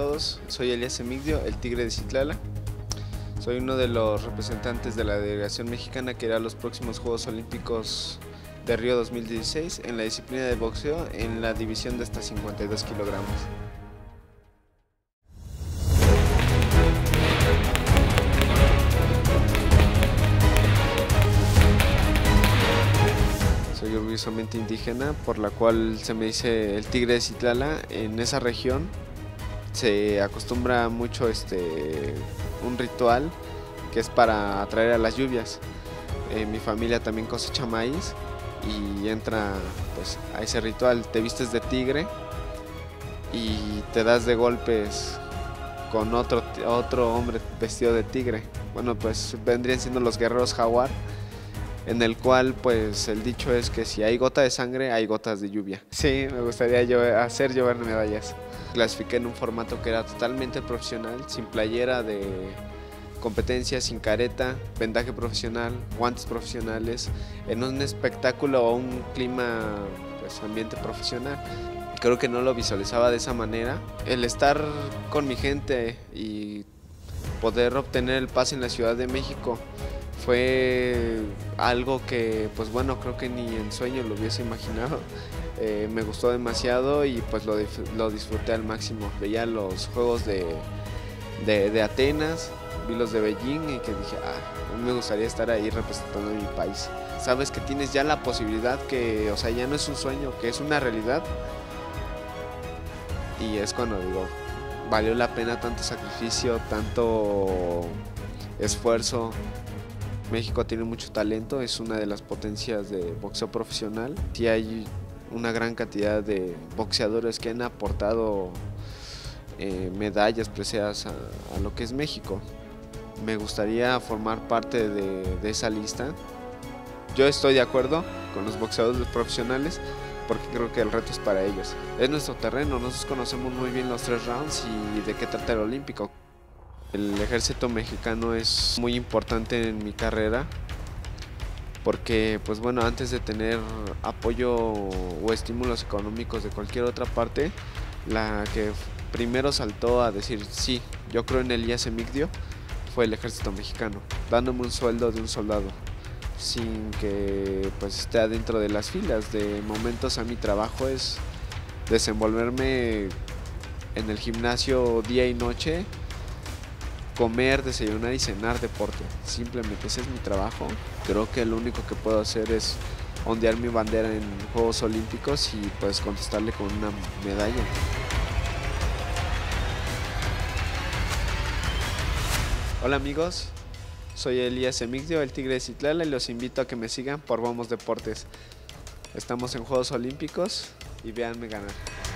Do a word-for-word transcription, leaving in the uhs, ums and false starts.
todos, soy Elías Emigdio, el Tigre de Citlala. Soy uno de los representantes de la delegación mexicana que irá a los próximos Juegos Olímpicos de Río dos mil dieciséis en la disciplina de boxeo en la división de hasta cincuenta y dos kilogramos. Soy orgullosamente indígena, por la cual se me dice el Tigre de Citlala. En esa región se acostumbra mucho este, un ritual que es para atraer a las lluvias. Eh, mi familia también cosecha maíz y entra pues, a ese ritual. Te vistes de tigre y te das de golpes con otro, otro hombre vestido de tigre. Bueno, pues vendrían siendo los guerreros jaguar, en el cual pues el dicho es que si hay gota de sangre, hay gotas de lluvia. Sí, me gustaría llover, hacer llover medallas. Clasifiqué en un formato que era totalmente profesional, sin playera de competencia, sin careta, vendaje profesional, guantes profesionales, en un espectáculo o un clima, pues ambiente profesional. Creo que no lo visualizaba de esa manera. El estar con mi gente y poder obtener el pase en la Ciudad de México fue algo que, pues bueno, creo que ni en sueño lo hubiese imaginado. Eh, me gustó demasiado y pues lo, lo disfruté al máximo. Veía los juegos de, de, de Atenas, vi los de Beijing y que dije, ah, a mí me gustaría estar ahí representando a mi país. Sabes que tienes ya la posibilidad que, o sea, ya no es un sueño, que es una realidad. Y es cuando digo, valió la pena tanto sacrificio, tanto esfuerzo. México tiene mucho talento, es una de las potencias de boxeo profesional. Sí hay una gran cantidad de boxeadores que han aportado eh, medallas preciadas a, a lo que es México. Me gustaría formar parte de, de esa lista. Yo estoy de acuerdo con los boxeadores profesionales porque creo que el reto es para ellos. Es nuestro terreno, nosotros conocemos muy bien los tres rounds y de qué trata el olímpico. El ejército mexicano es muy importante en mi carrera porque, pues bueno, antes de tener apoyo o estímulos económicos de cualquier otra parte, la que primero saltó a decir sí, yo creo en Elías Emigdio, fue el ejército mexicano, dándome un sueldo de un soldado, sin que pues esté adentro de las filas. De momentos a mi trabajo es desenvolverme en el gimnasio día y noche, comer, desayunar y cenar deporte. Simplemente ese es mi trabajo. Creo que lo único que puedo hacer es ondear mi bandera en Juegos Olímpicos y pues contestarle con una medalla. Hola amigos, soy Elías Emigdio, el Tigre de Citlala, y los invito a que me sigan por Vamos Deportes. Estamos en Juegos Olímpicos y véanme ganar.